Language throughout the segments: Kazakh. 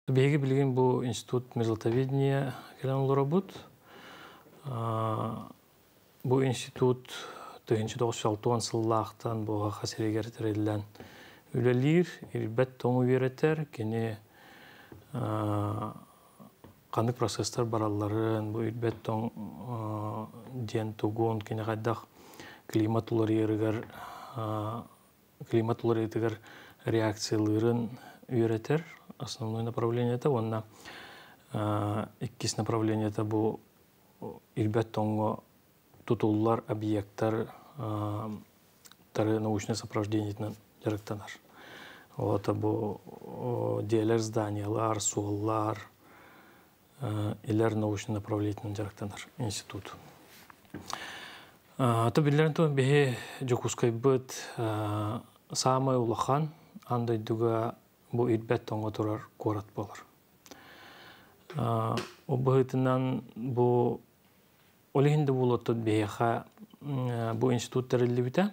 Беги билген бу институт мезлотоведения келен олорабут. Бу институт 1996 сыллаақтан буга хасерегер терелен үлелир, ирбет тоңу веретер, кене қандық процесстер баралларын, бу ирбет тоң ден тугун, кене қайдақ климат улар етігер реакцияларын үйретер. Основное направление это онна иккис направление это бу ирбет тоңго тутуллар объекттар тары научное сопровождение жарыктанар. Вот бу диэлер зданиялар, суоллар, илер научно направление жарыктанар институт. То билерин то бе жокускай быт самый улахан андай дуга бу ирбет тоңго турар город болар. Обыгытынан бу олихинде булоттот беха бу институт терелибите.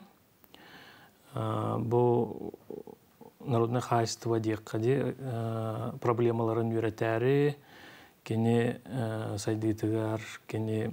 Бу народное хозяйство декаде проблемаларын үйретәри, кене сайдытыгар, кене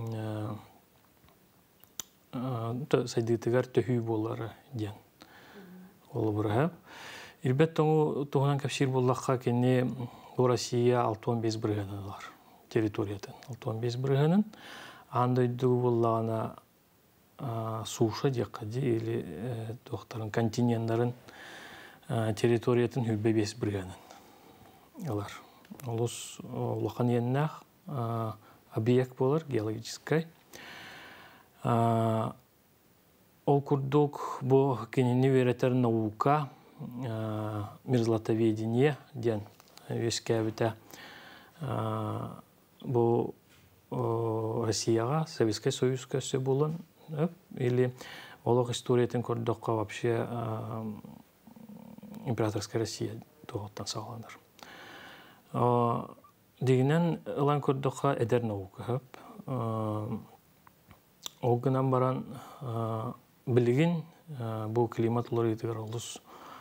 сайдытыгар төһүй болары ден. Ол бұрға. Ирбет тоңу туғынан кәпшир боллаққа кене Россия 6-15 бірғанылар территориятын. 6-15 бірғанын андайдығы боллағына суша декаде или тоқтарын континенттарын территориятын хүлбе 5 бірғанын. Олар. Олыс лоқан еннақ объект болар, геологическай. Ол күрдік бұл кенені веретер наука мерзлотоведение ден вескәбіті бұл Россияға, Советский Союз көсі болын, или олық историятын көрдіққа вообще императорская Россия тоғыттан сағыланыр. Дегенен ұлан көрдіққа әдер наука. Оғынан баран білігін бұл климат олар етігер олыс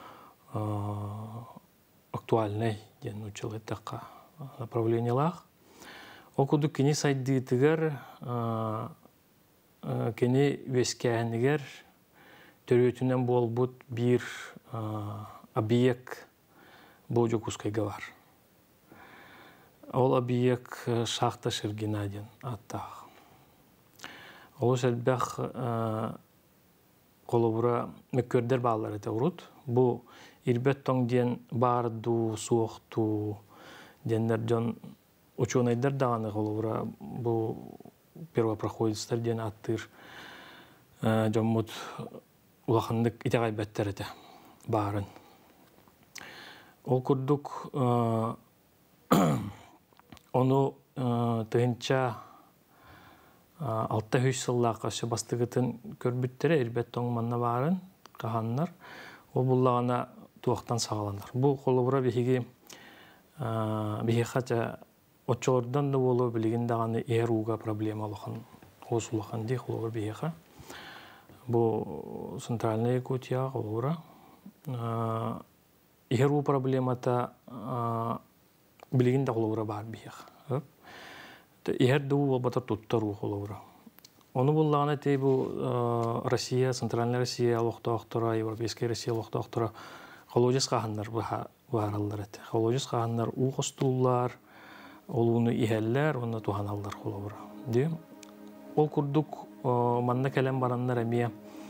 актуальный ден училеттаққа направлениялақ. Оқуды кені сайды етігер, кені вескәнігер төрөтінен бол бұд бір объект бұл жокускайға бар. Ол объект шахта Шергина ден аттақ. Ол сәлбәқ қолыбыра мүккөрдер бағалар әті ұрыд. Бұл ирбет тоң ден барду, суықту, денлер жон ученайдар дағаны қолыбыра бұл первопроходецтер ден аттыр жон мұт ұлақындық итеғай бәттер әті барын. Ол күрдік оны тұғынша Алта хүйсіллаққа бастығытын көрбіттері әрбет тоңманна барын, қағаннар. Ол бұллағына туақтан сағаландар. Бұл қолы бұра бейге қатя отчылардан да болу білеген дағаны ер уға проблема олықын, осылықын дей қолы бұра бейге. Бұл центральная Якутия қолы бұра. Ер у проблемата білеген да қолы бұра бар бейге. Игер дуу батар туттару холовра. Оны буллагана тей бу Россия, Центральная Россия лохтоохтора, Европейская Россия лохтоохтора холодис каханнар бараллар эте. Холодис каханнар угостуллар, олуну ихеллер, оны туханаллар холовра. Ди ол курдук манна келем бараннар эмие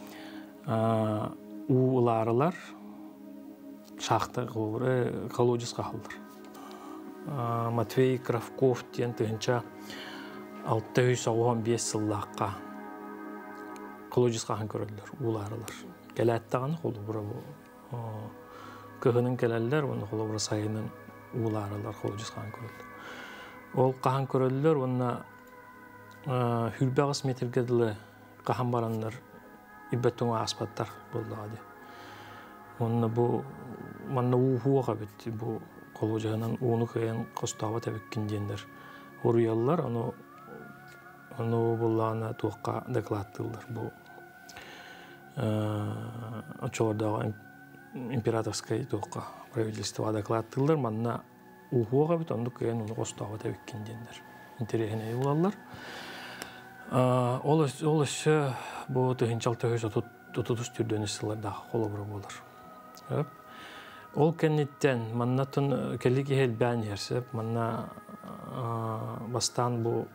уларылар шахта холовра холодис кахаллар. Матвей Кравков тен тыгынча 615 сыллаққа экологическа хан көрөлдөр, уларылар. Келәттаган холу бура бу. Кыгынын келәлләр, оны холу бура сайынын уларылар экологическа хан көрөлдөр. Ол кахан көрөлдөр, онна хүрбәгыс метргедиле кахан бараннар ибеттоңа аспаттар болдагы. Онна бу манна ухуга бит бу Коложанан уну кыян костава табеккин дендер. Уруяллар аны буллана туакка докладтылар. Бу очолордагы императорской туакка правительство докладтылар. Манна ухуга бит онду кыян уну костаба табиккен дендер. Интересне улалар. Ол иши бу тыгынчал төгөс тутутус түрдөн исыларда холобур болар. Ол кенниттен маннатын келлиги хел бән ерсеп, манна бастан бу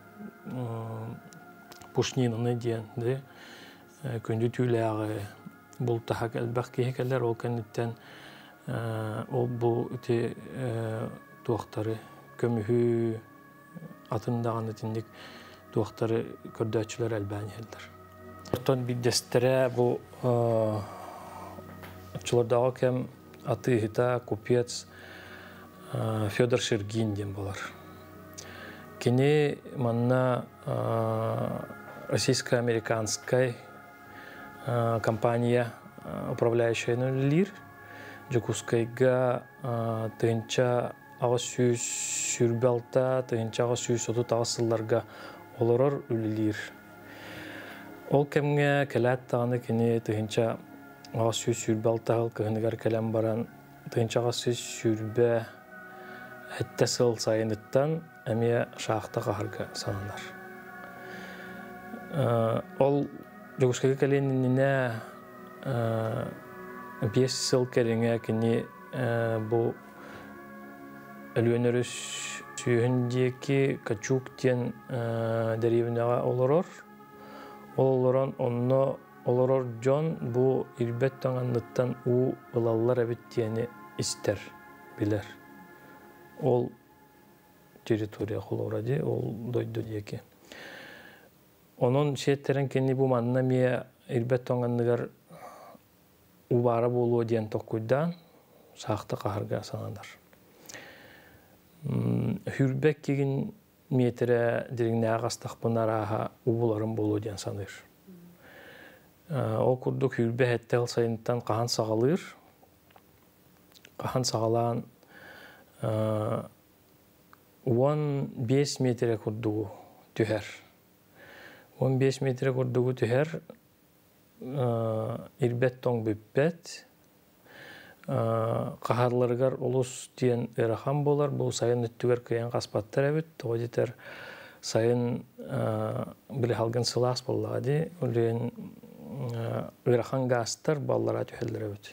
пушнинаны диен, күнді түйләғы бұл тахак әлбәқ кейекелер, ол кенниттен ол бұл үте туақтары көміхі атындағаны тіндік туақтары көрдәтшілер әлбән елдер. Оттан биддестері бұл отчылардағы кәм атыгыта купец Федор Шергин ден болар. Кені манна российско-американская компания, управляющая нулир, Джокускайга тыгынча ағыз сүйіз сүрбалта, тыгынча ағыз сүйіз отут ағысылларға олорор үлілер. Ол кәмге кәләт тағаны кені тыгынча ағыз сүйіз сүрбалтағыл кығынығар кәләм баран тыгынча ағыз сүйіз сүрбә әтті сыл сайыныттан әме шақты қағырға саналар. Ол Джокускайга кәленіне 5 сыл кәріңе кені бұл әлуенеріс сүйіндекі качуктен дәревінаға олорор. Олорон онны олорор жон бұл ирбет тоңанлыттан у ылалар әбіттені істер, білер. Ол территория холоради, ол дойду деке. Onun şeylerin kendi bu manna miye irбет тоңанныгар убара болуы диен тоққойдан сақты қағырға санадар. Хүрбек кеген метрі дирігіне ағастық бұнар аға убуларын болуы диен саныр. Ол күрдік хүрбек әттіғыл сайынттан қахан сағалыр. Қахан сағалан 15 метрі күрдігі түхер. 15 метрі күрдігі түхер ирбет тоң бүппет. Қағарларғар олыс дейін әрахан болар. Бұл сайын үттігер көйен қаспаттар әбіт. Тоғадетер сайын білі халғын сылас болады. Олейін әрахан ғастар баллара түхелдер әбіт.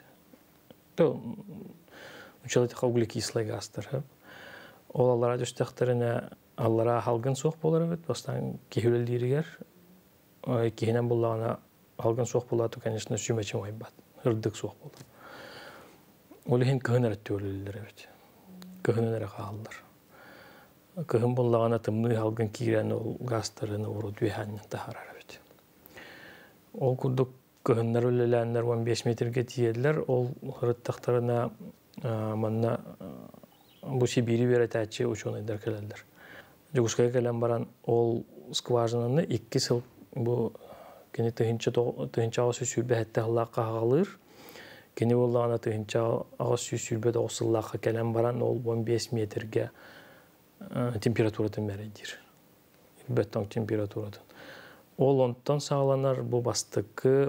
Учалетіға углекислый ғастар. Ол аллара түстіқтіріне аллара халғын соқ болар әбіт. Бастан кейхөлелдерігер. Кейінен болағына алган соқ болады, конечно, сүймечем айбат. Үрдік соқ болды. Олеген кығын әрітті өлілер әбет. Кығын әрі қағалдар. Кығын болағына тымны алган кейрен ол ғастарыны ұру дүйәннен тахарар әбет. Ол күрдік кығынлар өліләнлер 15 метрге тиеділер. Ол ғырыттақтарына манна бұл Сибири берет әтші ученыйдар кәлелдер. Джокускайга кәлем баран ол скважинаны 2 сыл бұл кені тыгынча ағыз сүрбе әтті ғылаққа ғалыр. Кені болағына тыгынча ағыз сүрбе доғысылаққа кәлем баран ол 15 метрге температуратын мәрейдер. Бәттің температуратын. Ол онтан сағаланар бұл бастықы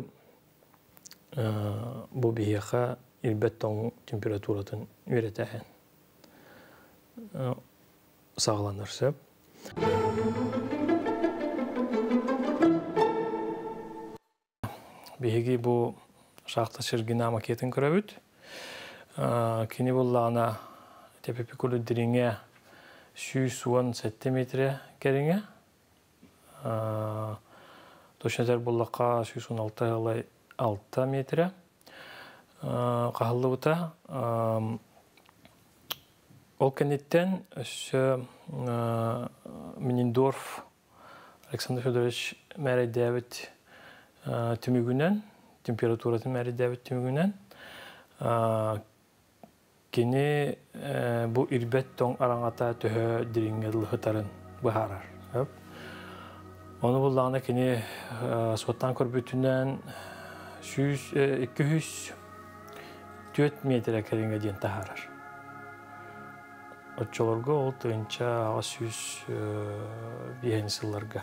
бұл бейеға ирбеттің температуратын өретәген. Сағаланар сөп. Беги бұл шақты шыргина макетін көрәбіт. Кені болағына тепепекулі діріңе 117 метрі кәріңе. Тошнетер болаққа 116 метрі. Қағылы бұта. Ол кәнеттен Мининдорф Александр Федорович мәрі дәвіт түмігінен, температуратын мәре дәбіт түмігінен, кені бұл ирбет тоң араңата төһі диріңгел ғытарын бұхарар. Оны бұлдағына кені соттан көрбітінен 204 метр әкеріңге дейін тахарар. Отчоларға ол тұйынша 600 бейін сылларға.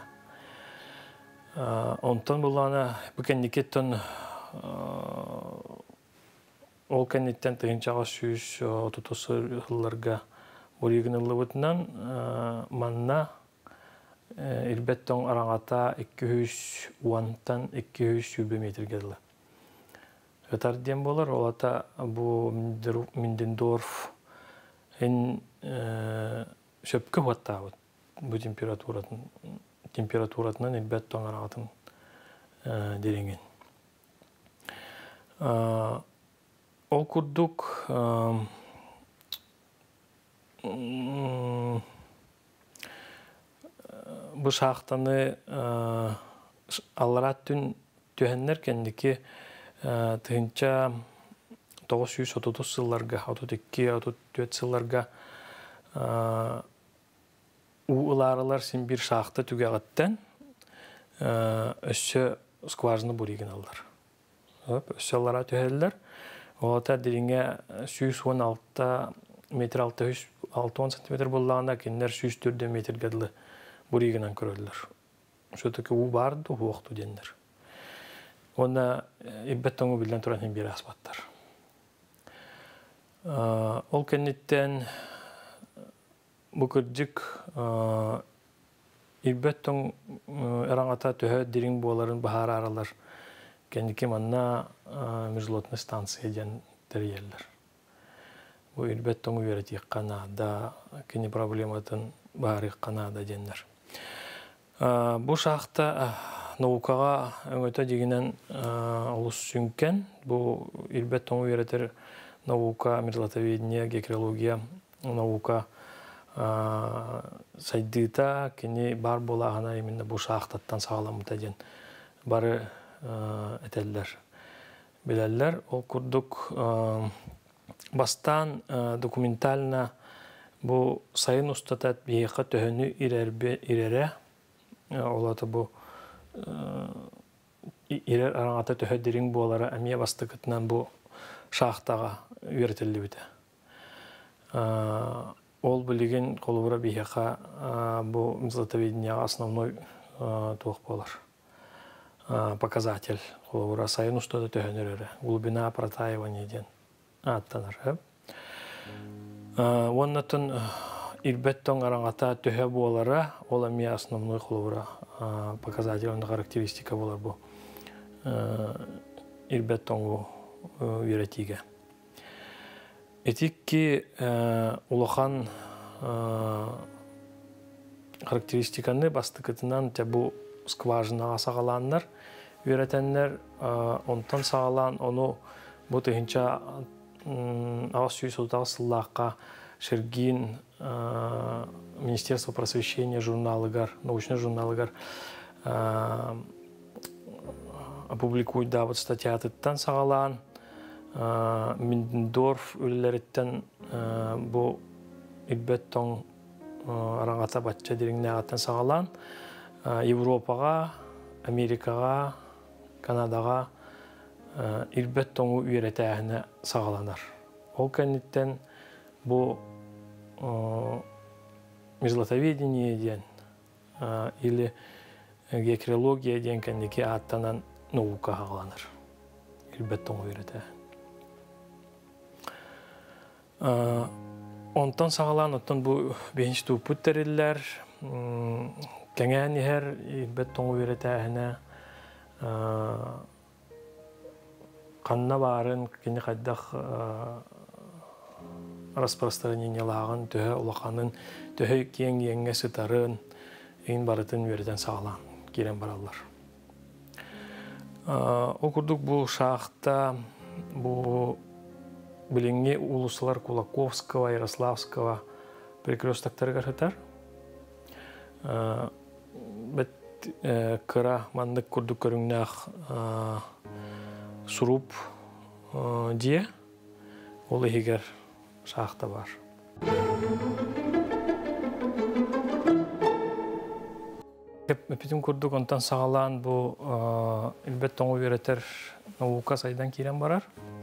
Онтан бұлағына бүкендікеттен ол кәнеттен тыгынчаға 130 жылларға Уригиныллыбытынан манна ирбеттон араңата 200 уантан 200 сүйбе метр геділі. Өтар дем болар, олата бу Миндендорф шөпкі хуаттағыд бу температуратынан ирбеттон араңатын деренген. Ол күрдік bu şaxtanı alarattın tühenler kendiki tığınca 930 yıllarga, 32-34 yıllarga uğularılar sin bir şaxta tügeğatten össü skvajını burigin alırlar. Össü alara tüheliler. Olata diline 116 metr 610 cm bollağında kendiler 104 metr gadlı buriginen köröldür. Şöyle u vardı, u oxtu denir. Ona ibbetten bilden turan hem bir asbatlar. Ol kennetten bu kırcık ibbetten erangata tühe dirin boğaların bahar aralar kendiki manna mezlotna stansiya den deriyerler. Bu irbetten üyereti Kanada, kendi problematın bahari Kanada denir. Bu şahta naukaga öngöte deginen olus sünken, bu irbetten üyeretir nauka, mezlatavedinya, gekrologiya, nauka saydıta, kendi bar bolağına eminne bu şahtattan sağlamıta den barı eteller. Bileller, o kurduk bastan dokumentalna bu sayın ustatat biyeka töhünü irere olata bu irer arangata töhü dirin bu olara emiye bastıkıtından bu şahtaga üretildi bide. Ol bilgin kolubura biyeka bu мзлатоведения основной тух болар. Показатель колубура сайын ustata töhünürere. Глубина протаивания ден. Аттанар. Оннатын ирбеттон араңата төһө болара, ол эми основной колубура показатель, характеристика болар бу. Ирбеттон үйретиге. Этикки улахан характеристиканы бастыкытынан бу скважинага сагаланнар, үйретеннер онтан сагалан, ону бу тыгынча ағас сүйсілтағы сыллаққа Шергин Министерство просвещения журналыгар, научный журналыгар опубликует дабыт статьятыттан сағалан Миндендорф өлілеріттен бұл ирбеттон араңата батча деріңне ағаттан сағалан Европаға, Америкаға, Канадаға ирбеттону үйретәһіне сағаланар. Ол кәнеттен бұл мезлатоведение ден или гекрология ден кәнеке аттанан наука сағаланар. Ирбеттону үйретәһін. Онтан сағалан, оттан бұл беншті үпүттерілер, кәңән ехер ирбеттону үйретәһіне Қанна барын, кені қайдақ распространениялағын, төһі ұлақанын, төһі кең-кеңге сытарын, ең барытын верден сағалан, керен баралар. Ол күрдік бұл шақта, бұл біліңге улысылар Кулаковского, Ярославского перекрестактары қарғытар. Бәт кыра мандық күрдік көріңнәқ Суруп дие, ол егер шақта бар. Эпитин күрдік онтан сағалан бұл илбеттон үйретер наука сайдан керен барар.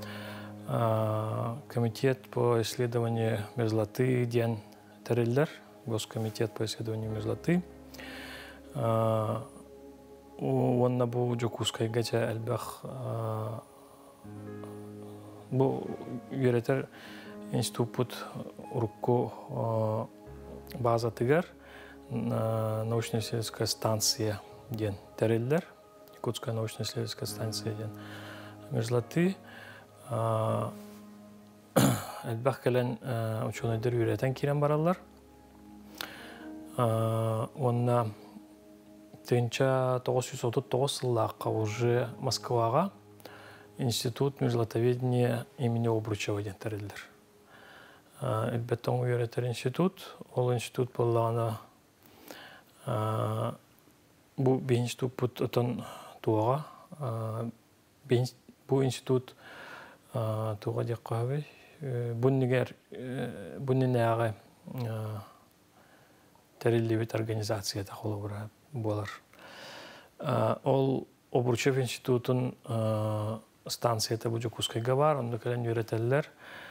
Комитет по исследованию мерзлоты ден тәрелдер, Госкомитет по исследованию мерзлоты. Онна бұл жокускай гача әлбәқ бұл үйретер институт урукку базатыгар научно-исследовательская станция ден тереллер, Якутская научно-исследовательская станция ден межлаты. Әлбәқ кәлін ученыйдыр үйретен керен баралар. Онна 1939 сыллаққа уже Москваға институт межлатоведения имени Обручева ден тереллер. Әлбәттен үйретер институт. Ол институт болағына бұл институт бұттын туаға. Бұл институт туға дек қағай. Бұннен әғі тәрелдебет организацияда қолы болар. Ол Обручев институтын станцияда бұл Якутскайға бар, онда кәлін үйретелілер.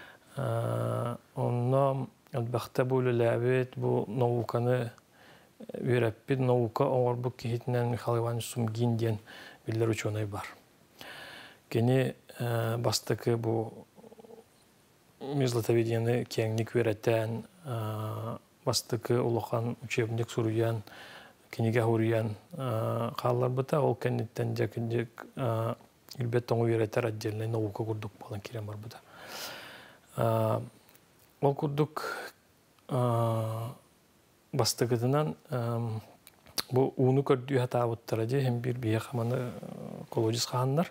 Онна әлбәқті бұл әләбет, бұл науканы үйрәппет, наука оңғар бұл кейтінен Михаил Иванович Сумгин ден білдер ученый бар. Кені бастықы бұл межлатоведені кеңнік үйрәттен, бастықы ұлыған учебник сұруян, кенеге ғұриян қалар бұта, ол кәнеттен жәкіндек үлбеттен үйрәттер отдельный наука күрдік болан керен бар бұта. Ол күрдік бастығыдынан бұл уыны көрдігі хата бұттыра де, hem бір бейе қаманы колодис қағандар.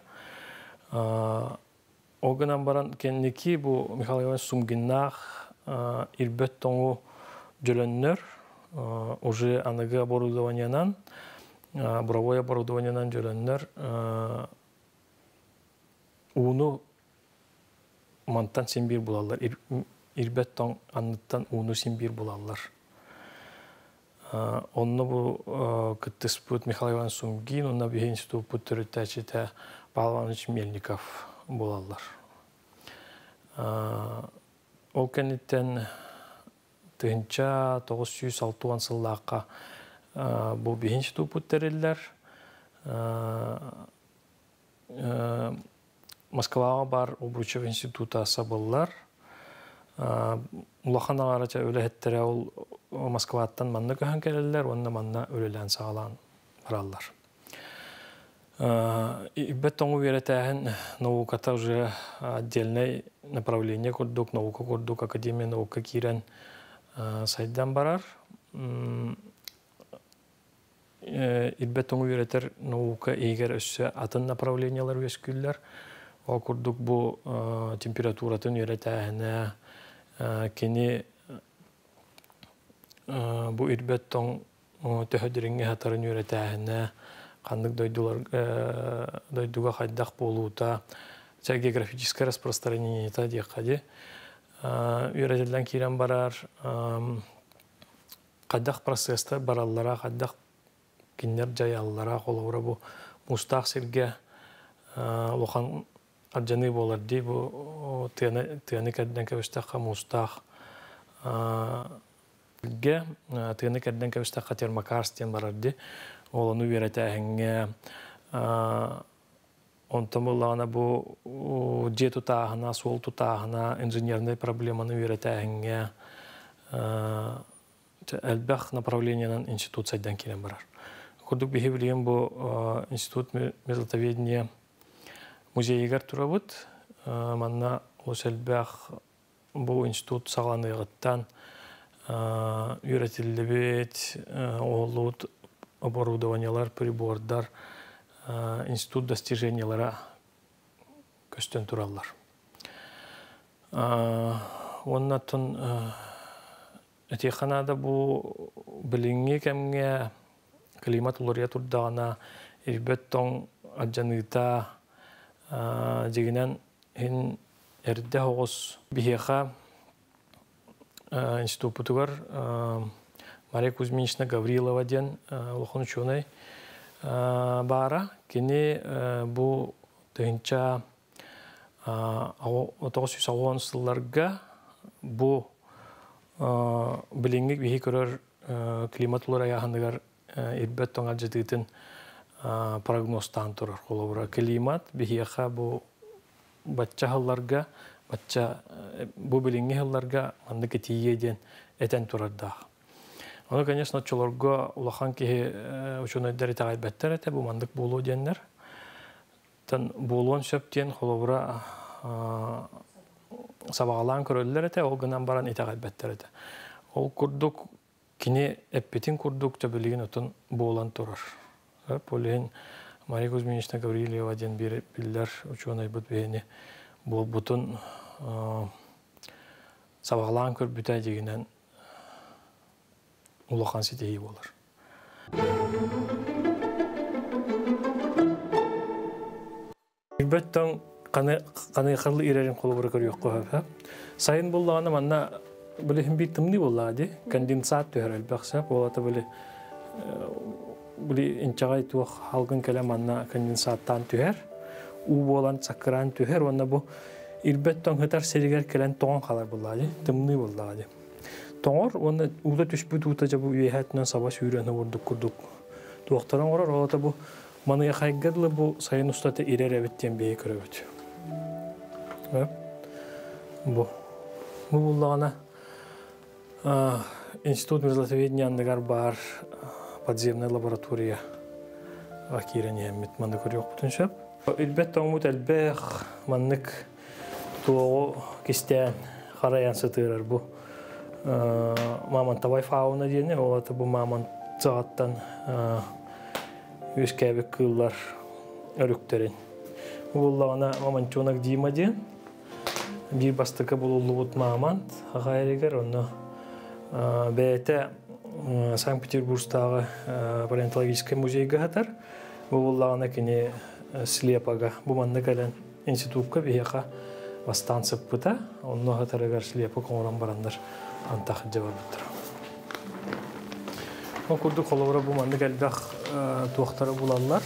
Оғынан баран кеннеки бұл Михаил Иванович Сумгиннақ үлбет тоңу жөлөннөр, уже анығы оборудованиянан, буровой оборудованиянан жөлөннөр, уыны мантан сенбир булалар, үлбет тоң анныттан уыны сенбир булалар. Онны бұл күттіс бұд Михаил Иванович Сумгин, онна бір институт бұд түрітті әчеті Павел Иванович Мельников болалар. Ол кәнеттен 1906 сыллаққа бұл бір институт бұд түрелілер. Москваға бар Обручев институты аса болылар. Улахан ағарача өлі әттірі ол Москваттан манна көһөн келелер, онна манна өлелән сағалан баралар. Иббет тоңу веретәһен науката уже отдельное направление курдук, наука курдук, Академия наука кирен сайдан барар. Иббет тоңу веретер наука егер өссө атын направлениялар өскүлләр. Ол курдук бу температуратын веретәһенә кені бұл үрбеттің төхөдіріңе хатарын үйретәхіне, қандық дойдуға қайдақ болуыта, географическое распространение дейқаде. Үйретелден керен барар, қайдақ процесті бараллара, қайдақ кеннер жайаллара, қолауыра бұл мұстақ серге лоқан аржаны болар дей, бұл тыяны кәдден кәвістаққа мұстақ тыны кәрден кәвістаққа термокарстен барарды. Оланы үйретәхіңе онтамылағына бұл же тұтағына, сол тұтағына, инженерный проблеманы үйретәхіңе әлбәқ направлениянан институт сайдан келен барар. Күрдік бейі білген бұл институт межлатоведения музейгер тұрабыд. Манна осы әлбәқ бұл институт сағланығыттан үйретілді бет, олуд оборудованиялар, прибордар, институт достижениялара көстен тұралар. Оннатын әтеқанада бұл біліңге кәмге климат олария тұрдағына ирбеттон аджаныта дегенен әрді оғыз бейеға институтығар Мария Кузьминична Гаврилова ден лохон ученый бара. Кені бұл түйінча 1910 сылларға бұл біліңгік бейі көрер климат олар аяғындығар ирбет тоңа жедігітін прогностан тұрар қолауыра. Климат бейеға бұл батчағыларға Батча бу билинги хылларга мандык этиеден этен турарда. Оны, конечно, чолорго улахан кихи учунайдар итагайбаттар эте бу мандык болу деннер. Тан болуон сөптен холовра сабагалан көрөллөр эте, ол гынан баран итагайбаттар эте. Ол курдук кини эппетин курдук төбөлүгүн отун болан турар. Полин Мария Кузьминична Гаврилева ден бир биллер учунайбыт бени бол бутун сабагалан көрбүтэ дегенен улахан ситеи болар. Илбеттен каныйкылы ирерин колубура көрүк коп. Сайын буллаганы манна билем бит тымны буллады. Конденсат төрөл бакса, болата били инчагай тух халгын келем манна конденсаттан төхөр. У болан сакран төхөр, онда бу илбеттен хатар серигер келен тоң калар буллады. Тымны буллады. Тоңор, онда улда түшпүт ута жабу үйәтнен сабаш үйрөнө бурдук курдук. Туактаран орор, олата бу маны хайгырлы бу сайын устаты иреребеттен бей көрөбөт. Бу буллагана институт мирзлатоведениянныгар бар подземная лаборатория акирен еммет маны көрөк бутуншап. Илбеттен умут элбэх маннык туогу кистен хараян сытырар бу маман табай фауна дейіне, олаты бұл маман зағаттан өскәбі кыллар өріктерін. Бұллағына маман чонак дейма дейін. Bir бастықы бұл ұлы маман ағайрегер, оны бәйті Санкт-Петербургстағы палеонтологический музейге қатар. Бұллағына кені слепаға, бұл манны кәлін институтқа бейеқа бастан сыппыта, оны қатарығар слепа қоңыран барандар. Антах жабар буттар. Ол курдук холовра бу манды келбек туактары булалар.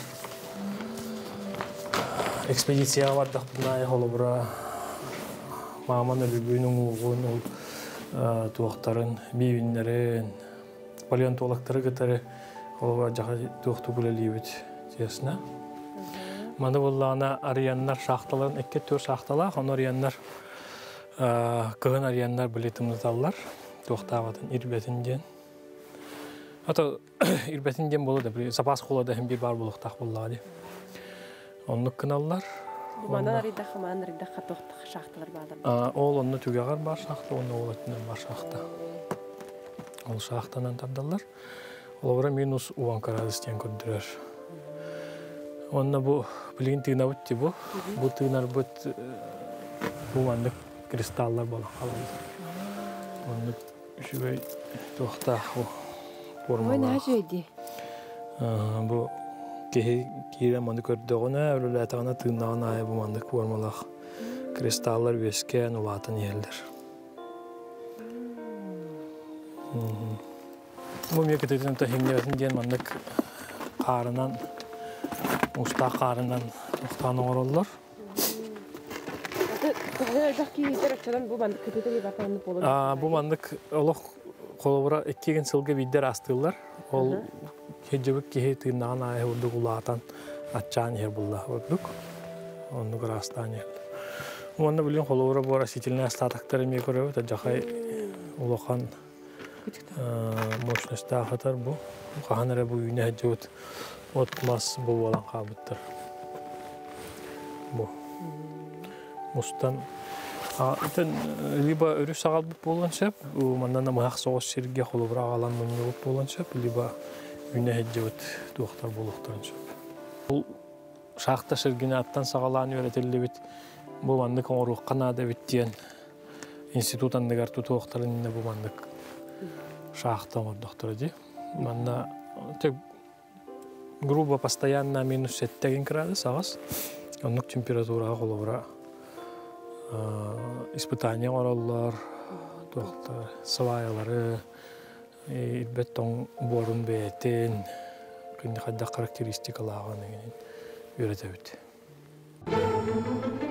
Экспедиция бардак бунай холовра маман өлүбүнүн угун ол туактарын бийиннерин палеонтологтары кытары холовра жака туакту булалыбыт тесна. Манда буллана арияннар шахталарын 2-4 шахтала, оны арияннар кыгын арияннар билетимиздаллар тоқтабатын ирбетинден. Ата ирбетинден болу да запас колода hem bir бар болуктак буллады. Оннук кыналлар. Манан аридах тоқтак шахталар баалар. Ол онну түгөгөр бар шахта, онну олатынан бар шахта. Ол шахтанан тардалар. Олора минус уанкарадыстен көрдүрөр. Онна бу билген тыйнабыт бу. Бу тыйнарбыт бу мандык кристаллар бола қалады. Оны үшігей тоқта формалар. Ой, нәжейді? Бұл кейі маңды көрдіғына, өлілі әтіғана тыңдағына ай бұл маңдық формалар. Кристаллар өскен ұлатын елдер. Бұл мекететін тәхімдердің ден маңдық қарынан, ұста қарынан тоқтаны оралылар. Бу мандык олох колобура эккеген сылга биддер астылар. Ол хеджебик кихи тыйнаган ай урдук улаатан атчаан ер булла ордук. Онну грастан ер. Онна билген колобура бу растительный остатоктор эме көрөбүт, жакай улахан мощността хатар бу. Каханара бу үйүнө хеджебит отмас бу болан кабыттар. Бу мустан либо өрү сагал болған шеп, мандан махак соғыс серге холобра алан мөнө болған шеп, либо үйнө хеджебит туактар болуктан шеп. Бул шахта шергене аттан сагаланы өретелдебит. Бу мандык орук канада биттен институт андыгар туактарын бу мандык шахта ордоктор ди. Манна тек грубо постоянно минус 7 градус агас. Оннук температурага холобра испытания ораллар, туактар, сваялары, беттон борун бетен, кандай характеристикаларını öğretebilir.